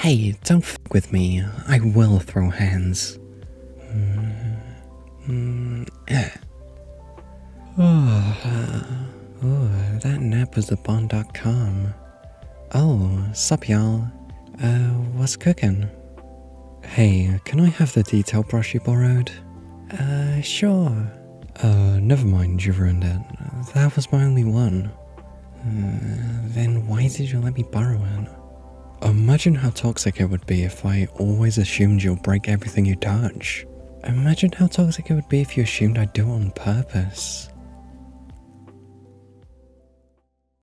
Hey, don't f with me. I will throw hands. That nap was the Bond.com. Oh, sup y'all. What's cooking? Hey, can I have the detail brush you borrowed? Sure. Never mind, you ruined it. That was my only one. Then why did you let me borrow it? Imagine how toxic it would be if I always assumed you'll break everything you touch. Imagine how toxic it would be if you assumed I'd do it on purpose.